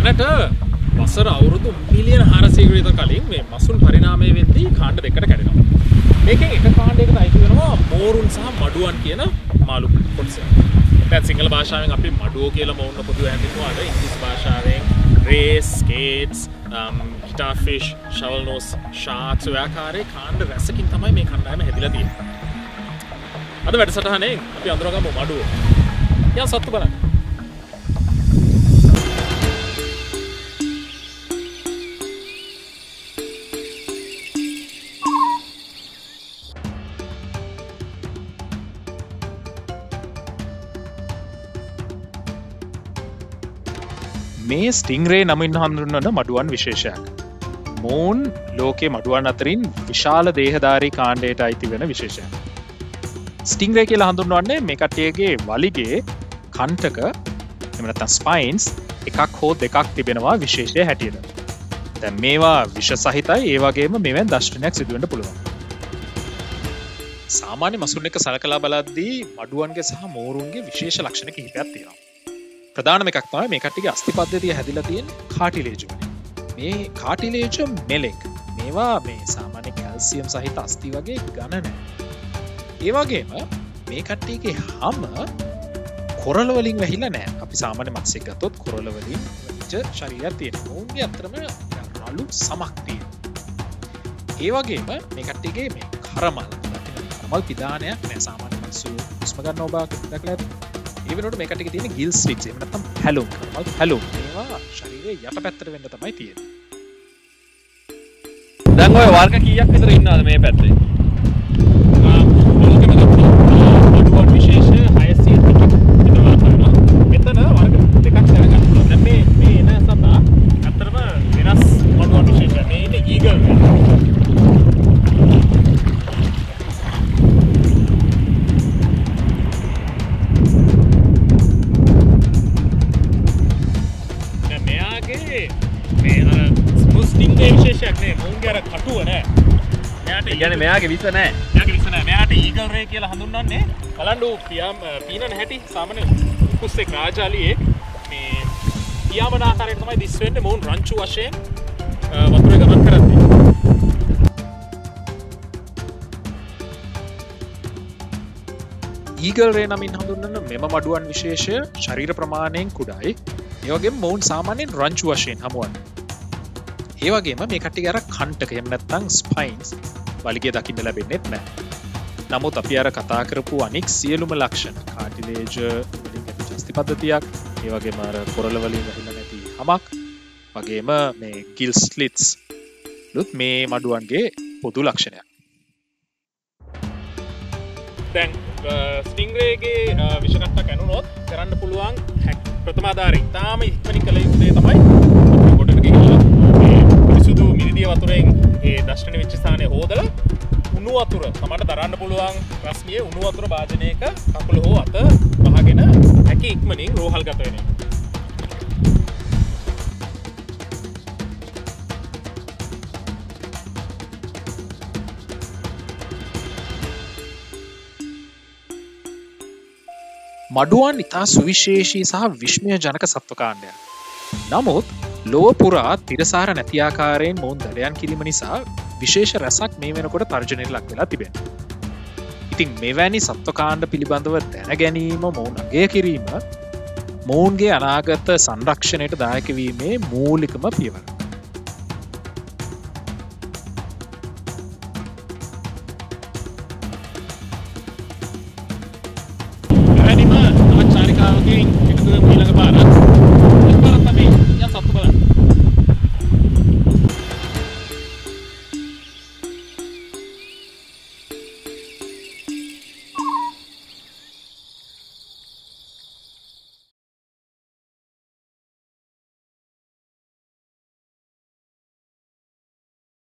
දැනට වසර අවුරුදු මිලියන 400කට විතර කලින් මේ මසුන් පරිණාමය වෙද්දී කාණ්ඩ දෙකකට කැඩෙනවා. මේකෙන් එක කාණ්ඩයකට අයිති වෙනවා මෝරුන් සහ මඩුවන් කියන මාළු කොටස. දැන් සිංහල භාෂාවෙන් අපි මඩුවෝ කියලා මොවුන් පොදුවේ හඳුන්වනවා. ඉංග්‍රීසි භාෂාවෙන් rays, skates, starfish, shovel nose sharks ඔය ආකාරයේ කාණ්ඩ රැසකින් තමයි මේ කණ්ඩායම හැදිලා තියෙන්නේ. අද වැඩසටහනේ අපි අඳුරගමු මඩුවෝ. යන් සත්තු බලන්න. මේ ස්ටිංරේ නමින් හඳුන්වන මඩුවන් විශේෂයක්. මෝන් ලෝකයේ මඩුවන් අතරින් විශාල දේහධාරී කාණ්ඩයට අයිති වෙන විශේෂයක්. ස්ටිංරේ කියලා හඳුන්වන්නේ මේ කට්ටියගේ වලිගේ කන්ටක එහෙම නැත්නම් ස්පයින්ස් එකක් හෝ දෙකක් තිබෙනවා විශේෂය හැටියට. දැන් මේවා විෂ සහිතයි, ඒ වගේම මේවෙන් දෂ්ටනයක් සිදු වෙන්න පුළුවන්. සාමාන්‍ය මසුන් එක සලකලා බලද්දී මඩුවන්ගේ සහ මෝරුන්ගේ විශේෂ ලක්ෂණ කිහිපයක් තියෙනවා. ප්‍රධානම එකක් තමයි මේ කට්ටියගේ අස්ථි පද්ධතිය හැදිලා තියෙන කාටිලේජ් වලින්. මේ කාටිලේජ් මෙලෙක්. මේවා මේ සාමාන්‍ය කැල්සියම් සහිත අස්ථි වගේ ඝන නැහැ. ඒ වගේම මේ කට්ටියගේ හැම කොරළ වලින් වැහිලා නැහැ. අපි සාමාන්‍ය මත්ස්‍යයෙක් ගත්තොත් කොරළ වලින් වැහිච්ච ශරීරයක් තියෙනවා. උන්ගේ අතරම රළු සමක් තියෙනවා. ඒ වගේම මේ කට්ටියගේ මේ කරමල් පිදානයක් නැහැ. සාමාන්‍ය මත්ස්‍යෝ හුස්ම ගන්නවා බා දැකලා ඇති. ඒ වෙනකොට මේ කට්ටියගේ තියෙන ගිල් ස්ලිට්ස් එහෙම නැත්නම් පැලුම් කරමල් පැලුම් ඒවා ශරීරයේ යටපැත්තට වෙන්න තමයි තියෙන්නේ. දැන් ඔය වර්ග කීයක් විතර ඉන්නවද මේ පැත්තේ? මඩුවන් විශේෂ 600ක් විතර වර්ගනවා. මෙතන වර්ග දෙකක් දැනගන්න පුළුවන්. දැන් මේ එන සතා අතරම වෙනස් මඩුවන් විශේෂ. මේ ඉන්නේ ඊගල්. විශේෂයක් නේ මොන්ගේ අර කටුව නෑ. මෙයාට කියන්නේ මෙයාගේ විස නෑ. මෙයාගේ විස නෑ. මෙයාට ඊගල් රේ කියලා හඳුන්වන්නේ. බලන්න පීනන හැටි සාමාන්‍ය කුස්සෙක් රාජාලියේ මේ පියාඹන ආකාරයෙන් තමයි දිස් වෙන්නේ මොවුන් රංචු වශයෙන් වතුරේ ගමන් කරන්නේ. ඊගල් රේ නමින් හඳුන්වන මෙම මඩුවන් විශේෂය ශරීර ප්‍රමාණයෙන් කුඩායි. ඒ වගේම මොවුන් සාමාන්‍යයෙන් රංචු වශයෙන් හමුවන්නේ. ඒ වගේම මේ කට්ටියගේ අර කන්ටක එහෙම නැත්නම් ස්පයින්ස් වලිගේ දකින්න ලැබෙන්නේ නැහැ. නමුත් අපි අර කතා කරපු අනික් සියලුම ලක්ෂණ කාටිලේජ් වලින් ඇති අස්ථි පද්ධතියක්, ඒ වගේම අර කොරළ වලින් වැහිලා නැති හමක්, වගේම මේ ගිල් ස්ලිට්ස් ලුත් මේ මඩුවන්ගේ පොදු ලක්ෂණයක්. දැන් ස්ටිංරේගේ විෂකට්ටක් ඇනුනොත් කරන්න පුළුවන් ප්‍රථමාධාරී තාම ඉක්මනින් කළ යුතු දේ තමයි ගොඩට ගිහිල්ලා සුදු මිරිදිය වතුරෙන් ඒ දෂ්ටන වෙච්ච ස්ථානය හොදලා උණු වතුර තමයි දරන්න පුළුවන් රස්නියේ උණු වතුර භාජනයක කකුල හෝ අත වහගෙන හැකි ඉක්මනින් රෝහල්ගත වෙන එක. මඩුවන් ඉතා සුවිශේෂී සහ විශ්මයජනක සත්වකාණ්ඩයක්. නමුත් ලොව පුරා තිරසාර නැති ආකාරයෙන් මොවුන් දඩයන් කිරීම නිසා විශේෂ රැසක් මේ වෙනකොට තර්ජනයට ලක් වෙලා තිබෙනවා. ඉතින් මෙවැනි සත්වකාණ්ඩ පිළිබඳව දැන ගැනීම මොවුන් අගය කිරීම මොවුන්ගේ අනාගත සංරක්ෂණයට දායක වීමේ මූලිකම පියවර.